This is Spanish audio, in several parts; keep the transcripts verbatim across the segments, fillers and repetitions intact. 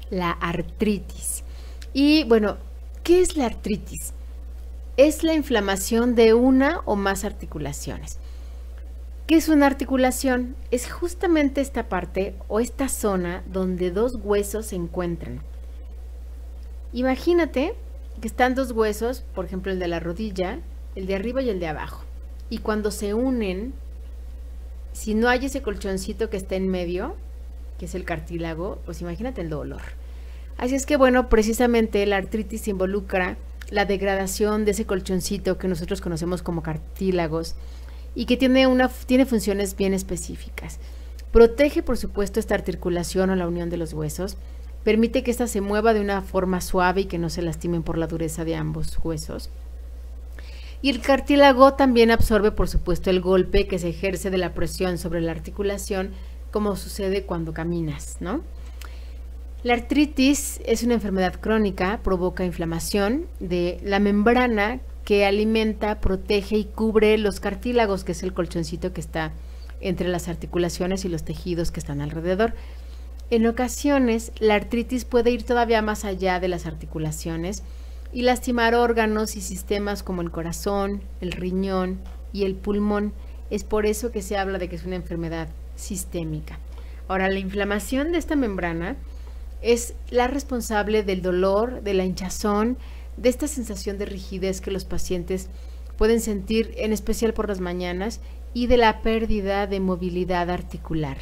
la artritis. Y bueno, ¿qué es la artritis? Es la inflamación de una o más articulaciones. ¿Qué es una articulación? Es justamente esta parte o esta zona donde dos huesos se encuentran. Imagínate que están dos huesos, por ejemplo el de la rodilla, el de arriba y el de abajo. Y cuando se unen, si no hay ese colchoncito que está en medio, que es el cartílago, pues imagínate el dolor. Así es que bueno, precisamente la artritis involucra la degradación de ese colchoncito que nosotros conocemos como cartílagos, y que tiene, una, tiene funciones bien específicas. Protege, por supuesto, esta articulación o la unión de los huesos, permite que ésta se mueva de una forma suave y que no se lastimen por la dureza de ambos huesos. Y el cartílago también absorbe, por supuesto, el golpe que se ejerce de la presión sobre la articulación, como sucede cuando caminas, ¿no? La artritis es una enfermedad crónica, provoca inflamación de la membrana que alimenta, protege y cubre los cartílagos, que es el colchoncito que está entre las articulaciones y los tejidos que están alrededor. En ocasiones, la artritis puede ir todavía más allá de las articulaciones y lastimar órganos y sistemas como el corazón, el riñón y el pulmón. Es por eso que se habla de que es una enfermedad sistémica. Ahora, la inflamación de esta membrana es la responsable del dolor, de la hinchazón, de esta sensación de rigidez que los pacientes pueden sentir, en especial por las mañanas, y de la pérdida de movilidad articular.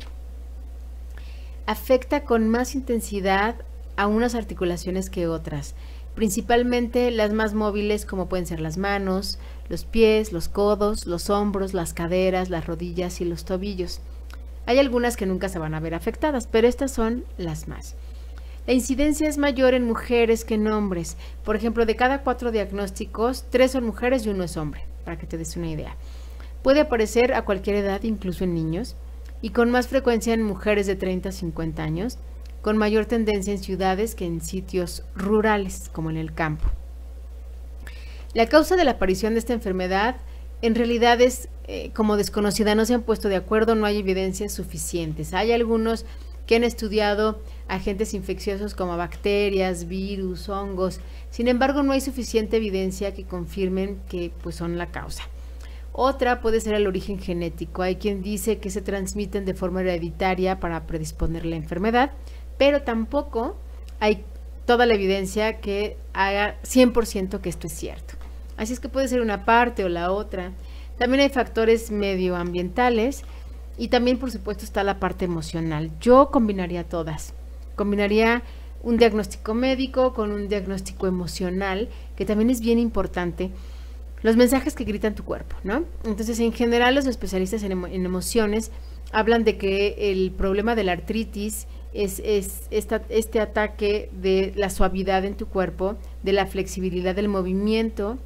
Afecta con más intensidad a unas articulaciones que otras, principalmente las más móviles, como pueden ser las manos, los pies, los codos, los hombros, las caderas, las rodillas y los tobillos. Hay algunas que nunca se van a ver afectadas, pero estas son las más. La incidencia es mayor en mujeres que en hombres. Por ejemplo, de cada cuatro diagnósticos, tres son mujeres y uno es hombre, para que te des una idea. Puede aparecer a cualquier edad, incluso en niños, y con más frecuencia en mujeres de treinta a cincuenta años, con mayor tendencia en ciudades que en sitios rurales, como en el campo. La causa de la aparición de esta enfermedad en realidad es eh, como desconocida, no se han puesto de acuerdo, no hay evidencias suficientes. Hay algunos que han estudiado agentes infecciosos como bacterias, virus, hongos. Sin embargo, no hay suficiente evidencia que confirmen que pues, son la causa. Otra puede ser el origen genético. Hay quien dice que se transmiten de forma hereditaria para predisponer la enfermedad, pero tampoco hay toda la evidencia que haga cien por ciento que esto es cierto. Así es que puede ser una parte o la otra. También hay factores medioambientales. Y también, por supuesto, está la parte emocional. Yo combinaría todas. Combinaría un diagnóstico médico con un diagnóstico emocional, que también es bien importante. Los mensajes que gritan tu cuerpo, ¿no? Entonces, en general, los especialistas en, emo en emociones hablan de que el problema de la artritis es, es esta, este ataque de la suavidad en tu cuerpo, de la flexibilidad del movimiento,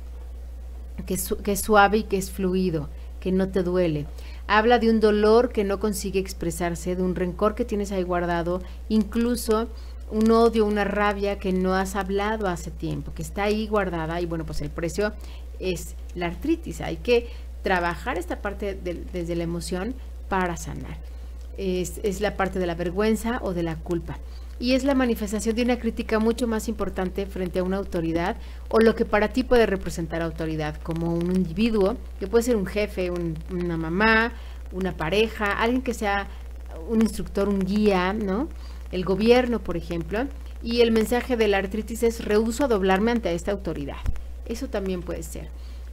que es, que es suave y que es fluido, que no te duele. Habla de un dolor que no consigue expresarse, de un rencor que tienes ahí guardado, incluso un odio, una rabia que no has hablado hace tiempo, que está ahí guardada, y bueno, pues el precio es la artritis. Hay que trabajar esta parte de, desde la emoción para sanar. Es, es la parte de la vergüenza o de la culpa. Y es la manifestación de una crítica mucho más importante frente a una autoridad o lo que para ti puede representar autoridad, como un individuo, que puede ser un jefe, un, una mamá, una pareja, alguien que sea un instructor, un guía, ¿no? El gobierno, por ejemplo. Y el mensaje de la artritis es: rehúso a doblarme ante esta autoridad. Eso también puede ser.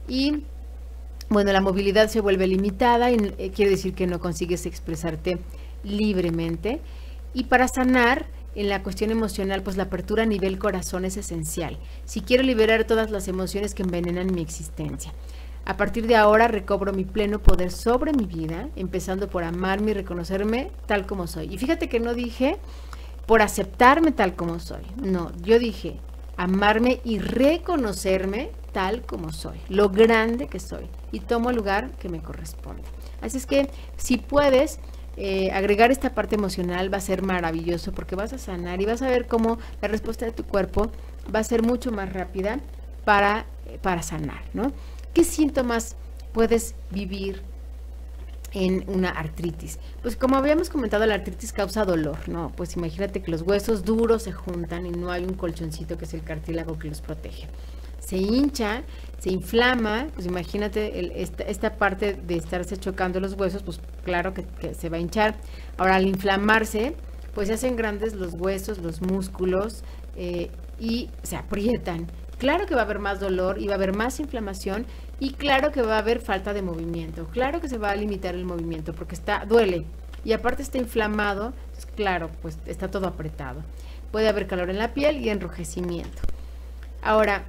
Y bueno, la movilidad se vuelve limitada y eh, quiere decir que no consigues expresarte libremente. Y para sanar, en la cuestión emocional, pues la apertura a nivel corazón es esencial. Si quiero liberar todas las emociones que envenenan mi existencia. A partir de ahora recobro mi pleno poder sobre mi vida, empezando por amarme y reconocerme tal como soy. Y fíjate que no dije por aceptarme tal como soy. No, yo dije amarme y reconocerme tal como soy, lo grande que soy, y tomo el lugar que me corresponde. Así es que si puedes eh, agregar esta parte emocional, va a ser maravilloso, porque vas a sanar y vas a ver cómo la respuesta de tu cuerpo va a ser mucho más rápida para, para sanar, ¿no? ¿Qué síntomas puedes vivir en una artritis. Pues como habíamos comentado, la artritis causa dolor, ¿no? Pues imagínate que los huesos duros se juntan y no hay un colchoncito que es el cartílago que los protege. Se hincha, se inflama, pues imagínate el, esta, esta parte de estarse chocando los huesos, pues claro que, que se va a hinchar. Ahora, al inflamarse, pues se hacen grandes los huesos, los músculos eh, y se aprietan. Claro que va a haber más dolor y va a haber más inflamación y claro que va a haber falta de movimiento. Claro que se va a limitar el movimiento porque está, duele y aparte está inflamado, pues claro, pues está todo apretado. Puede haber calor en la piel y enrojecimiento. Ahora,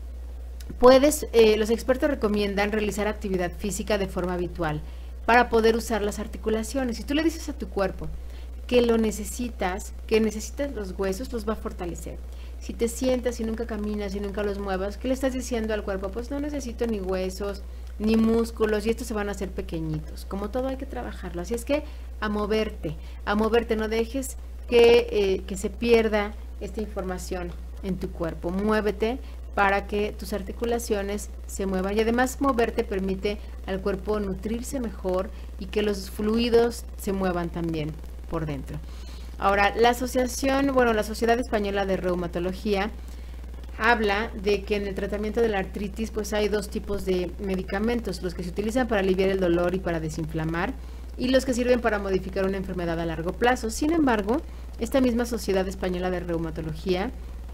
puedes, eh, los expertos recomiendan realizar actividad física de forma habitual para poder usar las articulaciones. Si tú le dices a tu cuerpo que lo necesitas, que necesitas los huesos, los va a fortalecer. Si te sientas y nunca caminas y nunca los muevas, ¿qué le estás diciendo al cuerpo? Pues no necesito ni huesos, ni músculos, y estos se van a hacer pequeñitos. Como todo hay que trabajarlo. Así es que a moverte, a moverte, no dejes que, eh, que se pierda esta información en tu cuerpo. Muévete para que tus articulaciones se muevan. Y además moverte permite al cuerpo nutrirse mejor y que los fluidos se muevan también por dentro. Ahora, la asociación, bueno, la Sociedad Española de Reumatología habla de que en el tratamiento de la artritis pues hay dos tipos de medicamentos, los que se utilizan para aliviar el dolor y para desinflamar y los que sirven para modificar una enfermedad a largo plazo. Sin embargo, esta misma Sociedad Española de Reumatología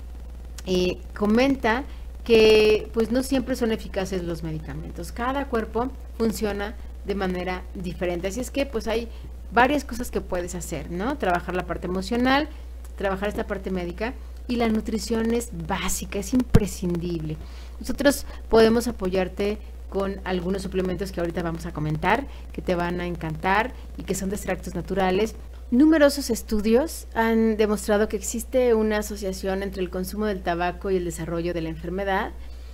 eh, comenta que pues no siempre son eficaces los medicamentos. Cada cuerpo funciona de manera diferente, así es que pues hay varias cosas que puedes hacer, ¿no? Trabajar la parte emocional, trabajar esta parte médica y la nutrición es básica, es imprescindible. Nosotros podemos apoyarte con algunos suplementos que ahorita vamos a comentar, que te van a encantar y que son de extractos naturales. Numerosos estudios han demostrado que existe una asociación entre el consumo del tabaco y el desarrollo de la enfermedad.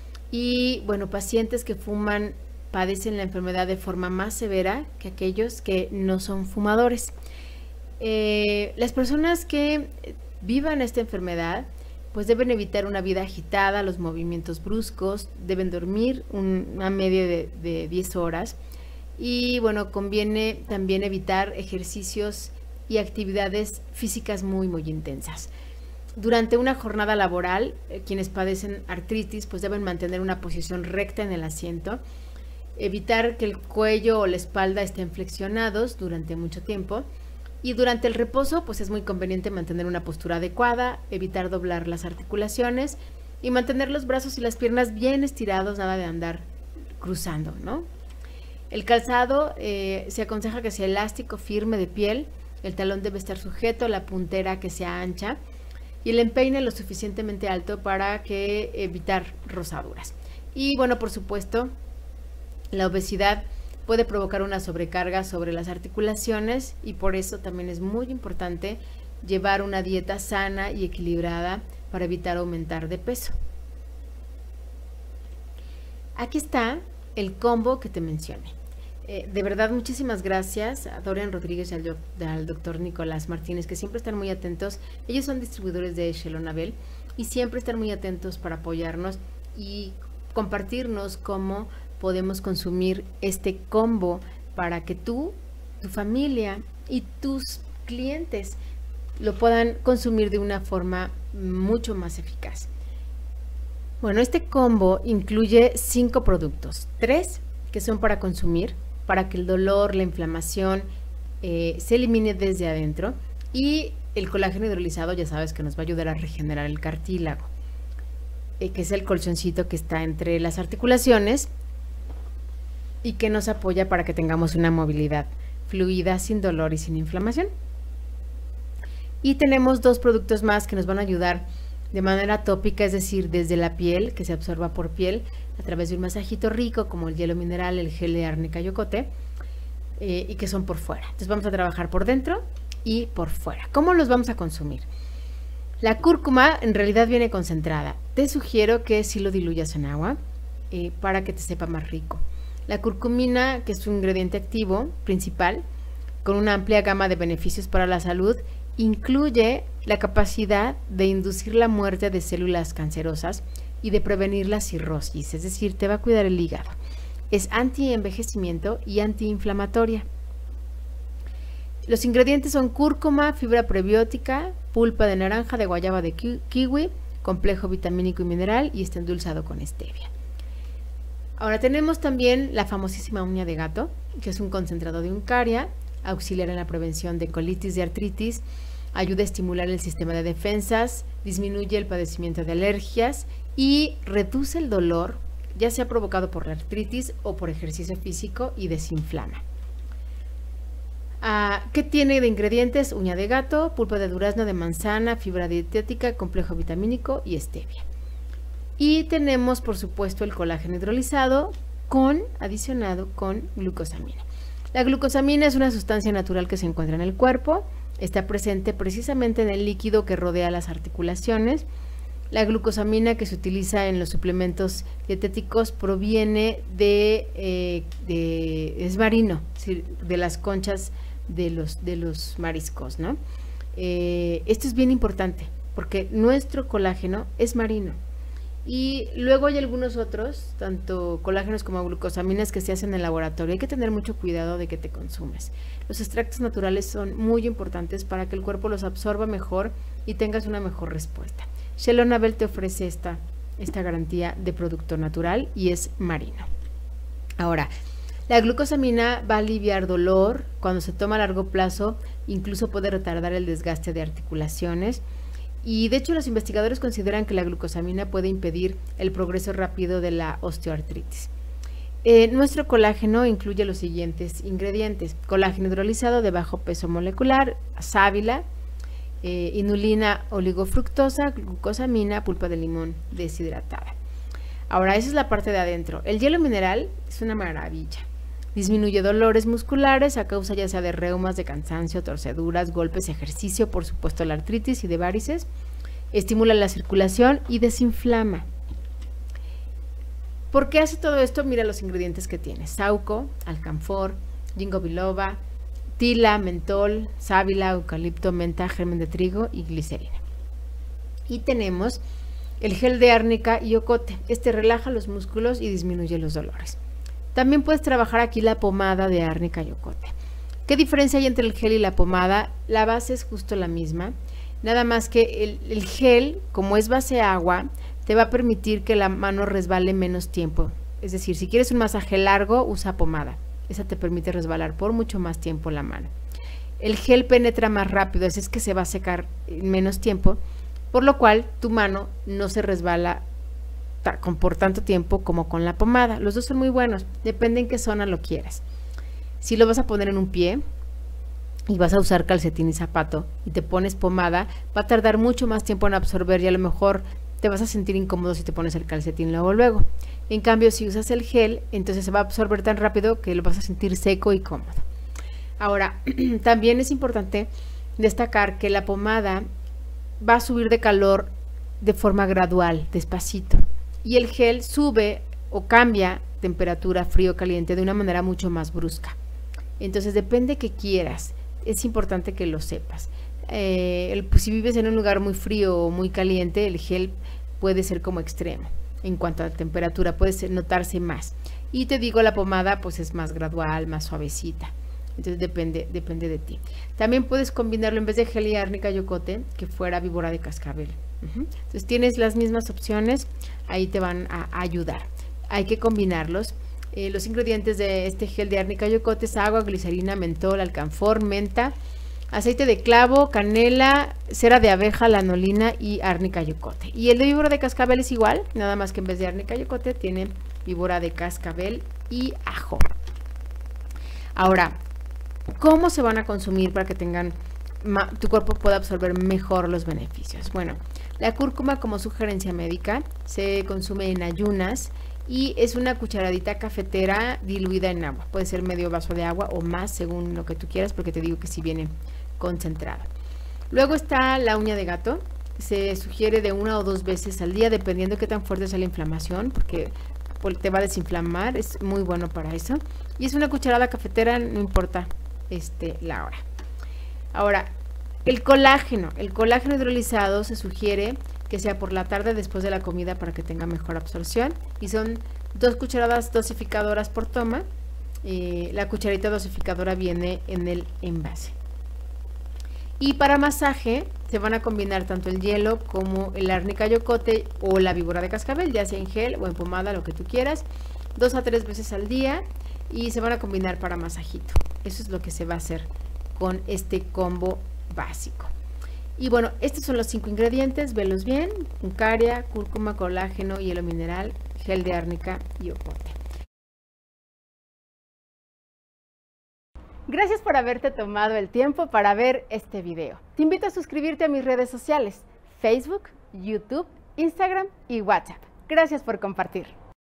Y bueno, pacientes que fuman padecen la enfermedad de forma más severa que aquellos que no son fumadores. Eh, las personas que vivan esta enfermedad pues deben evitar una vida agitada, los movimientos bruscos, deben dormir un, una media de, de diez horas y bueno, conviene también evitar ejercicios y actividades físicas muy muy intensas. Durante una jornada laboral, eh, quienes padecen artritis pues deben mantener una posición recta en el asiento, evitar que el cuello o la espalda estén flexionados durante mucho tiempo y durante el reposo pues es muy conveniente mantener una postura adecuada, evitar doblar las articulaciones y mantener los brazos y las piernas bien estirados, nada de andar cruzando, ¿no? El calzado eh, se aconseja que sea elástico, firme, de piel, el talón debe estar sujeto, la puntera que sea ancha y el empeine lo suficientemente alto para que evitar rozaduras. Y bueno, por supuesto, la obesidad puede provocar una sobrecarga sobre las articulaciones y por eso también es muy importante llevar una dieta sana y equilibrada para evitar aumentar de peso. Aquí está el combo que te mencioné. Eh, de verdad, muchísimas gracias a Dorian Rodríguez y al, al doctor Nicolás Martínez, que siempre están muy atentos. Ellos son distribuidores de Shelonabel y siempre están muy atentos para apoyarnos y compartirnos cómo podemos consumir este combo para que tú, tu familia y tus clientes lo puedan consumir de una forma mucho más eficaz. Bueno, este combo incluye cinco productos, tres que son para consumir, para que el dolor, la inflamación eh, se elimine desde adentro y el colágeno hidrolizado ya sabes que nos va a ayudar a regenerar el cartílago, eh, que es el colchoncito que está entre las articulaciones y que nos apoya para que tengamos una movilidad fluida, sin dolor y sin inflamación. Y tenemos dos productos más que nos van a ayudar de manera tópica, es decir, desde la piel, que se absorba por piel a través de un masajito rico como el hielo mineral, el gel de árnica yocote, eh, y que son por fuera. Entonces vamos a trabajar por dentro y por fuera. ¿Cómo los vamos a consumir? La cúrcuma en realidad viene concentrada. Te sugiero que si lo diluyas en agua eh, para que te sepa más rico. La curcumina, que es un ingrediente activo principal, con una amplia gama de beneficios para la salud, incluye la capacidad de inducir la muerte de células cancerosas y de prevenir la cirrosis, es decir, te va a cuidar el hígado. Es anti-envejecimiento y antiinflamatoria. Los ingredientes son cúrcuma, fibra prebiótica, pulpa de naranja, de guayaba, de ki kiwi, complejo vitamínico y mineral, y está endulzado con stevia. Ahora tenemos también la famosísima uña de gato, que es un concentrado de uncaria, auxiliar en la prevención de colitis y artritis, ayuda a estimular el sistema de defensas, disminuye el padecimiento de alergias y reduce el dolor, ya sea provocado por la artritis o por ejercicio físico, y desinflama. Uh, ¿Qué tiene de ingredientes? Uña de gato, pulpa de durazno, de manzana, fibra dietética, complejo vitamínico y stevia. Y tenemos, por supuesto, el colágeno hidrolizado con adicionado con glucosamina. La glucosamina es una sustancia natural que se encuentra en el cuerpo, está presente precisamente en el líquido que rodea las articulaciones. La glucosamina que se utiliza en los suplementos dietéticos proviene de, eh, de es marino, de las conchas de los, de los mariscos, ¿no? Eh, esto es bien importante porque nuestro colágeno es marino. Y luego hay algunos otros, tanto colágenos como glucosaminas, que se hacen en el laboratorio. Hay que tener mucho cuidado de que te consumes. Los extractos naturales son muy importantes para que el cuerpo los absorba mejor y tengas una mejor respuesta. Shalom te ofrece esta, esta garantía de producto natural y es marino. Ahora, la glucosamina va a aliviar dolor. Cuando se toma a largo plazo, incluso puede retardar el desgaste de articulaciones. Y de hecho los investigadores consideran que la glucosamina puede impedir el progreso rápido de la osteoartritis. Eh, nuestro colágeno incluye los siguientes ingredientes: colágeno hidrolizado de bajo peso molecular, sábila, eh, inulina oligofructosa, glucosamina, pulpa de limón deshidratada. Ahora, esa es la parte de adentro. El hielo mineral es una maravilla. Disminuye dolores musculares a causa ya sea de reumas, de cansancio, torceduras, golpes, ejercicio, por supuesto la artritis y de varices. Estimula la circulación y desinflama. ¿Por qué hace todo esto? Mira los ingredientes que tiene: sauco, alcanfor, ginkgo biloba, tila, mentol, sábila, eucalipto, menta, germen de trigo y glicerina. Y tenemos el gel de árnica y ocote. Este relaja los músculos y disminuye los dolores. También puedes trabajar aquí la pomada de árnica y ocote. ¿Qué diferencia hay entre el gel y la pomada? La base es justo la misma, nada más que el, el gel, como es base agua, te va a permitir que la mano resbale menos tiempo. Es decir, si quieres un masaje largo, usa pomada. Esa te permite resbalar por mucho más tiempo la mano. El gel penetra más rápido, así es que se va a secar en menos tiempo, por lo cual tu mano no se resbala con por tanto tiempo como con la pomada. Los dos son muy buenos, depende en qué zona lo quieras. Si lo vas a poner en un pie y vas a usar calcetín y zapato y te pones pomada, va a tardar mucho más tiempo en absorber y a lo mejor te vas a sentir incómodo si te pones el calcetín luego luego. En cambio, si usas el gel, entonces se va a absorber tan rápido que lo vas a sentir seco y cómodo. Ahora, también es importante destacar que la pomada va a subir de calor de forma gradual, despacito. Y el gel sube o cambia temperatura frío caliente de una manera mucho más brusca. Entonces depende que quieras, es importante que lo sepas. Eh, el, pues, si vives en un lugar muy frío o muy caliente, el gel puede ser como extremo en cuanto a temperatura, puede ser, notarse más. Y te digo, la pomada pues es más gradual, más suavecita. Entonces depende, depende de ti. También puedes combinarlo en vez de gel y árnica y ocote, que fuera víbora de cascabel. Uh-huh. Entonces tienes las mismas opciones, ahí te van a, a ayudar. Hay que combinarlos. Eh, los ingredientes de este gel de árnica y ocote es agua, glicerina, mentol, alcanfor, menta, aceite de clavo, canela, cera de abeja, lanolina y árnica y ocote. Y el de víbora de cascabel es igual, nada más que en vez de árnica y ocote tiene víbora de cascabel y ajo. Ahora, ¿cómo se van a consumir para que tengan tu cuerpo pueda absorber mejor los beneficios? Bueno, la cúrcuma, como sugerencia médica, se consume en ayunas y es una cucharadita cafetera diluida en agua. Puede ser medio vaso de agua o más, según lo que tú quieras, porque te digo que si viene concentrada. Luego está la uña de gato. Se sugiere de una o dos veces al día, dependiendo de qué tan fuerte sea la inflamación, porque te va a desinflamar, es muy bueno para eso. Y es una cucharada cafetera, no importa este, la hora. Ahora, el colágeno. El colágeno hidrolizado se sugiere que sea por la tarde después de la comida para que tenga mejor absorción. Y son dos cucharadas dosificadoras por toma. Eh, la cucharita dosificadora viene en el envase. Y para masaje se van a combinar tanto el hielo como el árnica yocote o la víbora de cascabel, ya sea en gel o en pomada, lo que tú quieras, dos a tres veces al día, y se van a combinar para masajito. Eso es lo que se va a hacer con este combo básico. Y bueno, estos son los cinco ingredientes, velos bien: uncaria, cúrcuma, colágeno, hielo mineral, gel de árnica y ocote. Gracias por haberte tomado el tiempo para ver este video. Te invito a suscribirte a mis redes sociales: Facebook, YouTube, Instagram y WhatsApp. Gracias por compartir.